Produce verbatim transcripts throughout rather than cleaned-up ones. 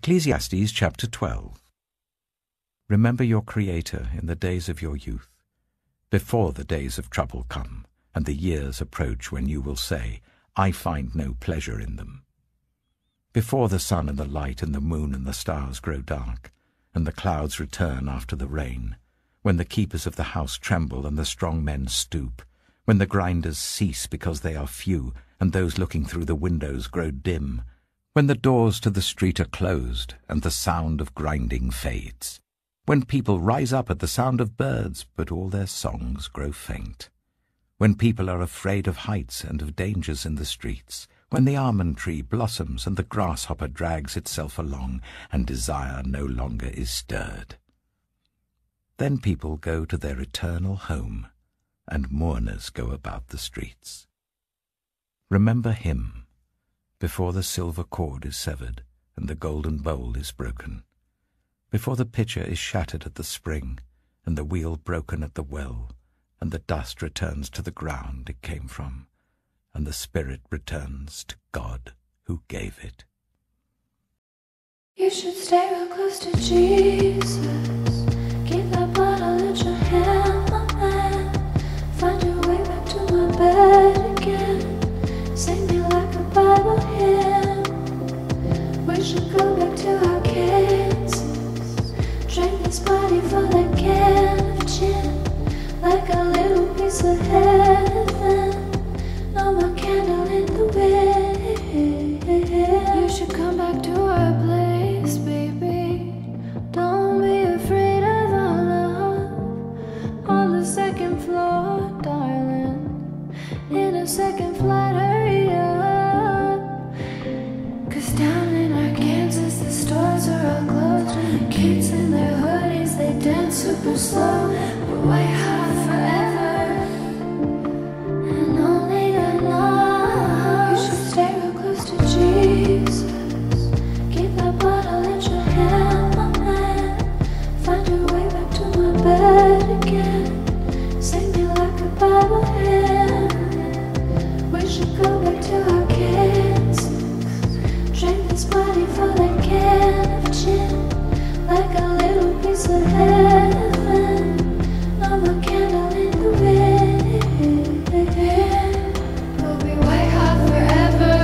Ecclesiastes chapter twelve. Remember your Creator in the days of your youth, before the days of trouble come, and the years approach when you will say, I find no pleasure in them. Before the sun and the light and the moon and the stars grow dark, and the clouds return after the rain, when the keepers of the house tremble and the strong men stoop, when the grinders cease because they are few, and those looking through the windows grow dim, when the doors to the street are closed and the sound of grinding fades, when people rise up at the sound of birds, but all their songs grow faint, when people are afraid of heights and of dangers in the streets, when the almond tree blossoms and the grasshopper drags itself along, and desire no longer is stirred. Then people go to their eternal home, and mourners go about the streets. Remember him, before the silver cord is severed and the golden bowl is broken, before the pitcher is shattered at the spring and the wheel broken at the well, and the dust returns to the ground it came from, and the spirit returns to God who gave it. You should stay real close to Jesus. Keep that bottle in your hand, my man. Find your way back to my bed again. Sing me like a Bible hymn. We should go back to our Kansas. Drink this body for the can of gin, like a little piece of heaven. No more candle in the wind. You should come back to our place, baby. Don't be afraid of our love. On the second floor, darling. In a second flight, hurry up. Cause down in Arkansas, the stores are all closed. Kids in their hoodies, they dance super slow. But wait hard forever, and only the night. You should stay real close to Jesus. Keep that bottle in your hand, my man. Find your way back to my bed again. Sing me like a Bible hymn. We should go back to our Kansas. Drink this body for the can of gin, like a little piece of heaven. No more candle in the wind. We'll be white hot forever.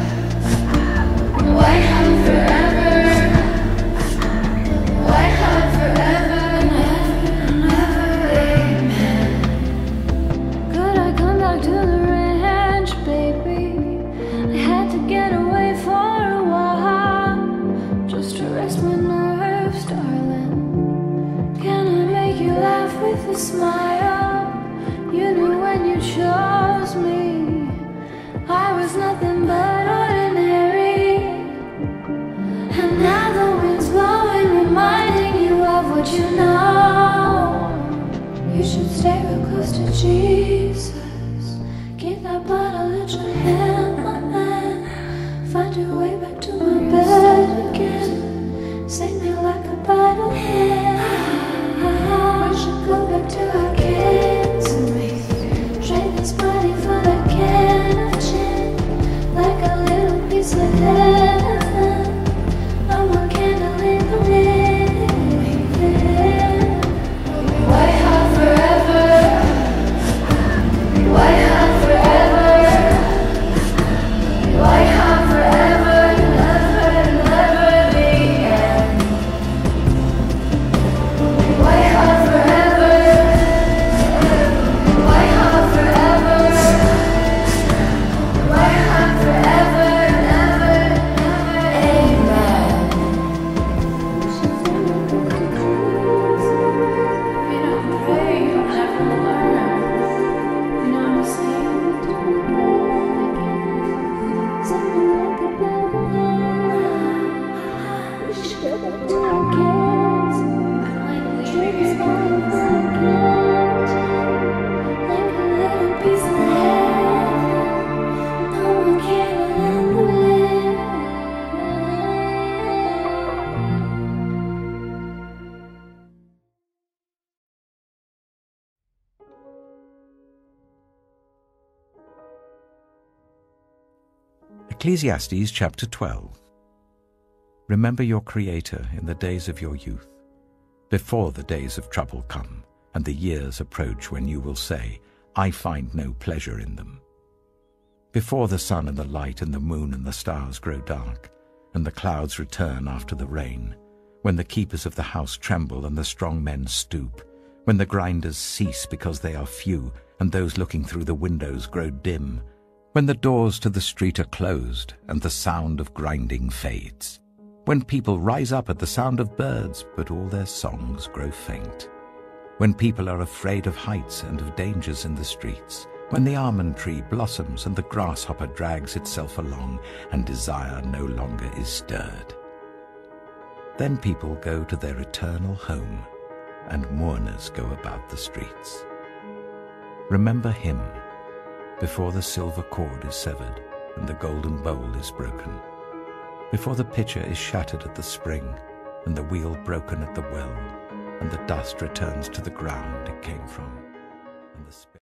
White hot forever. White hot forever. Never, never, amen. Could I come back to the ranch, baby? I had to get away for a while, just to rest my nerves, darling. Can I make you laugh with a smile? You knew when you chose me I was nothing but ordinary, and now the wind's blowing, reminding you of what you know. You should stay real close to Jesus. Keep that bottle in your hand, my man. Find your way back to my bed again. Sing me like a Bible hymn. We should go back to our kids and drink this body for the can of gin, like a little piece of heaven. No more candle in the wind. We'll be white hot forever. White hot forever. White hot forever. Never, never the end. We'll be white hot forever. White hot forever. White hot forever. Never, never, amen. You don't pray, you'll never learn. You know what I'm saying? We should go back to our kids. Drink this bottle for our kids, like a little piece of heaven. No one candle in the wind. Ecclesiastes chapter twelve. Remember your Creator in the days of your youth, before the days of trouble come, and the years approach when you will say, I find no pleasure in them. Before the sun and the light and the moon and the stars grow dark, and the clouds return after the rain, when the keepers of the house tremble and the strong men stoop, when the grinders cease because they are few, and those looking through the windows grow dim, when the doors to the street are closed and the sound of grinding fades, when people rise up at the sound of birds, but all their songs grow faint, when people are afraid of heights and of dangers in the streets, when the almond tree blossoms and the grasshopper drags itself along and desire no longer is stirred. Then people go to their eternal home, and mourners go about the streets. Remember him before the silver cord is severed and the golden bowl is broken, before the pitcher is shattered at the spring and the wheel broken at the well, and the dust returns to the ground it came from, and the